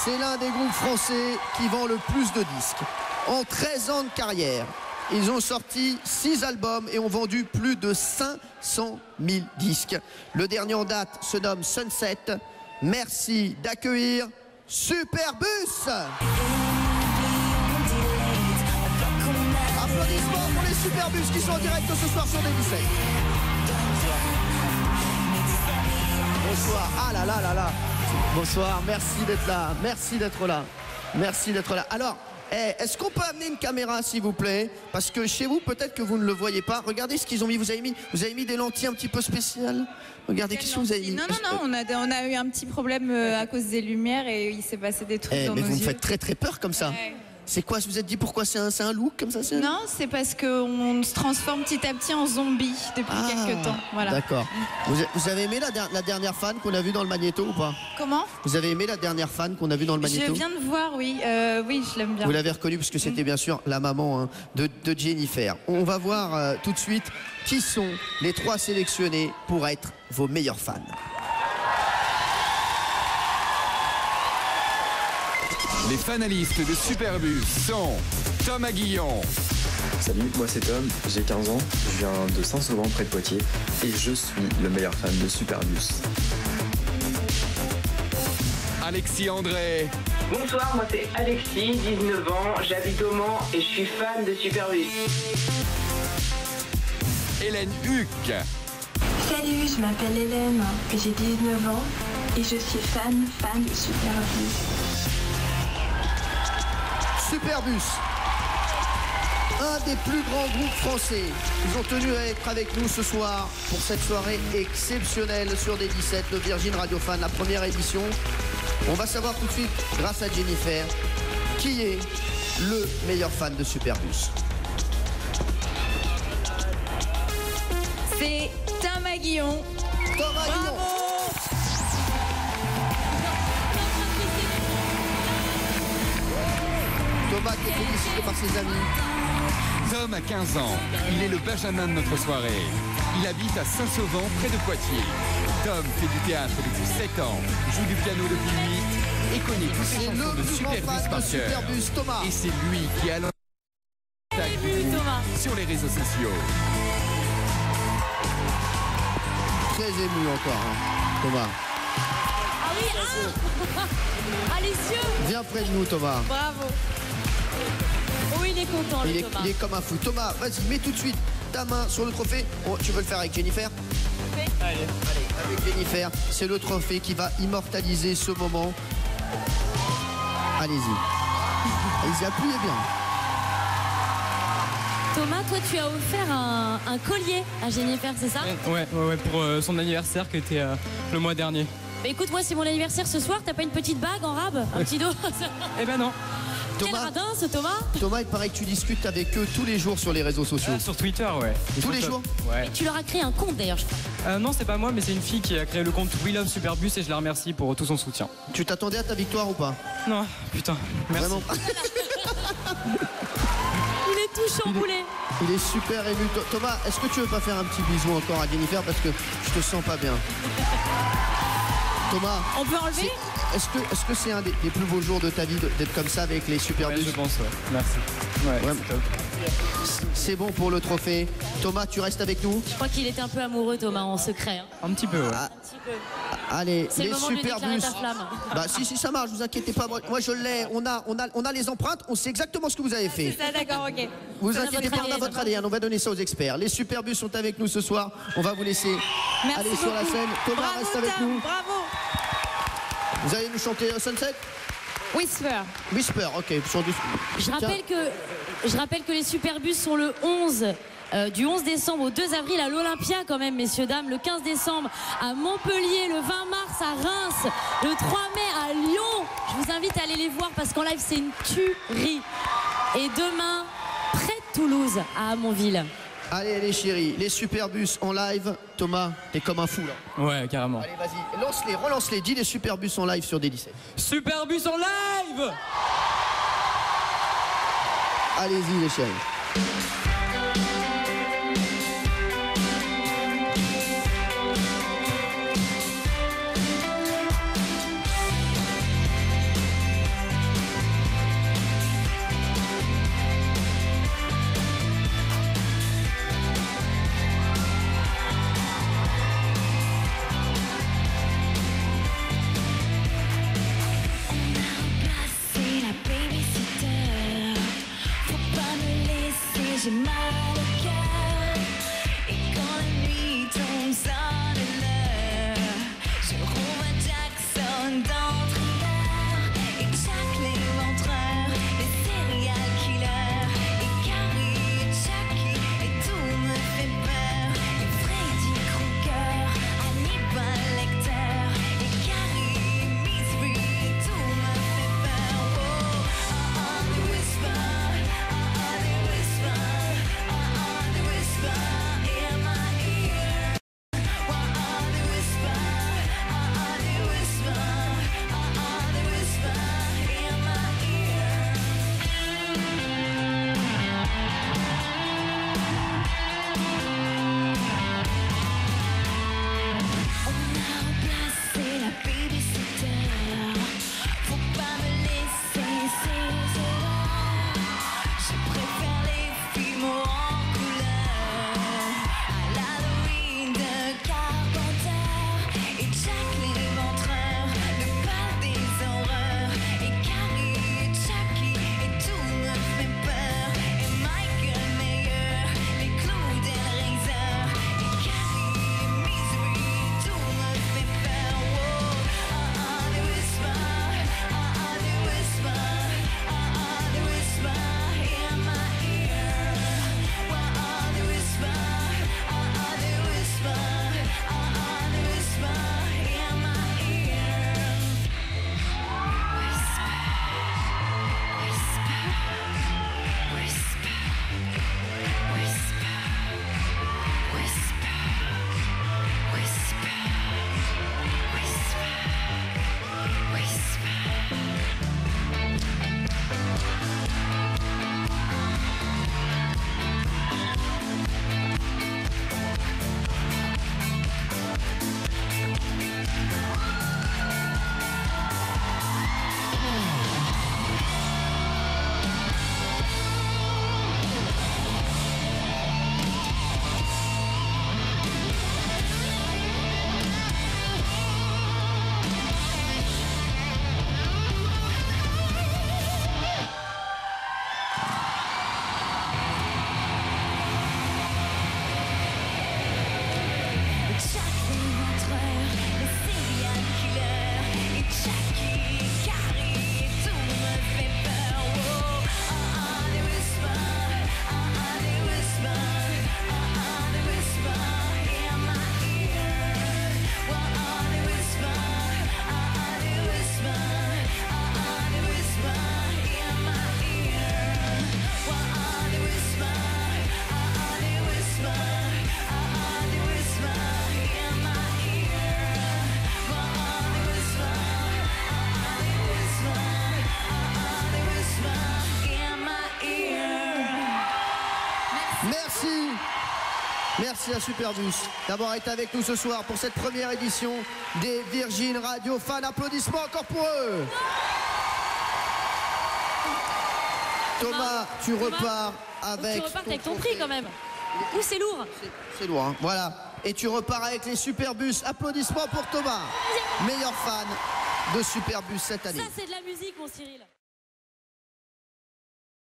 c'est l'un des groupes français qui vend le plus de disques. En 13 ans de carrière, ils ont sorti 6 albums et ont vendu plus de 500 000 disques. Le dernier en date se nomme Sunset. Merci d'accueillir Superbus. Applaudissements pour les Superbus qui sont en direct ce soir sur D17. Bonsoir. Ah là là là là. Bonsoir, merci d'être là. Merci d'être là. Merci d'être là. Alors, est-ce qu'on peut amener une caméra s'il vous plaît? Parce que chez vous, peut-être que vous ne le voyez pas. Regardez ce qu'ils ont mis. Vous avez mis des lentilles un petit peu spéciales. Regardez, qu'est-ce que vous avez mis? Non, on a eu un petit problème à cause des lumières et il s'est passé des trucs dans nos yeux. Mais vous me faites très très peur comme ça. Ouais. C'est quoi? Vous vous êtes dit pourquoi c'est un look comme ça? Non, c'est parce qu'on se transforme petit à petit en zombie depuis quelques temps. Voilà. D'accord. Vous avez aimé la dernière fan qu'on a vue dans le Magnéto ou pas? Comment? Vous avez aimé la dernière fan qu'on a vue dans le Magnéto? Je viens de voir, oui. Oui, je l'aime bien. Vous l'avez reconnue parce que c'était bien sûr la maman de Jennifer. On va voir tout de suite qui sont les 3 sélectionnés pour être vos meilleurs fans. Les finalistes de Superbus sont Thomas Guillon. Salut, moi c'est Tom, j'ai 15 ans, je viens de Saint-Sauvent près de Poitiers et je suis le meilleur fan de Superbus. Alexis André. Bonsoir, moi c'est Alexis, 19 ans, j'habite au Mans et je suis fan de Superbus. Hélène Huc. Salut, je m'appelle Hélène, j'ai 19 ans et je suis fan de Superbus. Superbus, un des plus grands groupes français. Ils ont tenu à être avec nous ce soir pour cette soirée exceptionnelle sur D17 de Virgin Radio Fan, la première édition. On va savoir tout de suite, grâce à Jennifer, qui est le meilleur fan de Superbus. C'est Thomas Guillon. Thomas Guillon. Thomas qui est félicité par ses amis. Tom a 15 ans. Il est le benjamin de notre soirée. Il habite à Saint-Sauvent, près de Poitiers. Tom fait du théâtre depuis 7 ans, joue du piano depuis 8 et connaît toutes les chansons de Superbus par cœur. Thomas. Et c'est lui qui a sur les réseaux sociaux. Très ému encore, Thomas. Ah oui, ah les yeux. Viens près de nous, Thomas. Bravo. Oh, il est content, Thomas. Il est comme un fou. Thomas, vas-y, mets tout de suite ta main sur le trophée. Oh, tu veux le faire avec Jennifer? Allez, avec Jennifer. C'est le trophée qui va immortaliser ce moment. Allez-y. Allez-y, appuyez bien. Thomas, toi, tu as offert un collier à Jennifer, c'est ça? Ouais, pour son anniversaire qui était le mois dernier. Bah écoute, moi, c'est mon anniversaire ce soir. T'as pas une petite bague en rab? Un petit dos? Eh ben non. Quel radin, ce Thomas? Thomas, il paraît que tu discutes avec eux tous les jours sur les réseaux sociaux. Sur Twitter, ouais. Tous les jours? Ouais. Et tu leur as créé un compte d'ailleurs, je crois. Non, c'est pas moi, mais c'est une fille qui a créé le compte We Love Superbus et je la remercie pour tout son soutien. Tu t'attendais à ta victoire ou pas? Non, putain, merci. Vraiment. Il est tout chamboulé. Il est super ému. Thomas, est-ce que tu veux pas faire un petit bisou encore à Jennifer parce que je te sens pas bien? Thomas, on peut enlever? Est-ce que c'est un des plus beaux jours de ta vie d'être comme ça avec les Superbus? Ouais, je pense, ouais. Merci. Ouais, c'est bon pour le trophée. Thomas, tu restes avec nous? Je crois qu'il était un peu amoureux, Thomas, en secret. Hein. Un petit peu, ouais. Un petit peu. Allez, c'est les le moment de Superbus. déclarer ta flamme. Bah si ça marche, vous inquiétez pas. Moi je l'ai. On a les empreintes. On sait exactement ce que vous avez fait. C'est ça, d'accord, ok. Vous inquiétez pas, on a votre ADN. On va donner ça aux experts. Les Superbus sont avec nous ce soir. On va vous laisser aller sur la scène. Thomas, bravo, reste avec nous. Bravo. Vous allez nous chanter Sunset? Whisper. Whisper, ok. Je rappelle que les Superbus sont le 11. Du 11 décembre au 2 avril à l'Olympia quand même, messieurs, dames, le 15 décembre à Montpellier, le 20 mars à Reims, le 3 mai à Lyon. Je vous invite à aller les voir parce qu'en live c'est une tuerie. Et demain, près de Toulouse, à Amonville. Allez les chéris, les Superbus en live. Thomas, t'es comme un fou là. Ouais, carrément. Allez, vas-y, lance-les, relance-les. Dis les Superbus en live sur D17. Superbus en live. Allez-y les chéris. merci à Superbus d'avoir été avec nous ce soir pour cette première édition des Virgin Radio Fans. Applaudissements encore pour eux. Thomas, tu repars avec... Tu repars avec ton prix quand même. Ou c'est lourd. C'est lourd, hein. Voilà. Et tu repars avec les Superbus. Applaudissements pour Thomas, meilleur fan de Superbus cette année. Ça, c'est de la musique, mon Cyril.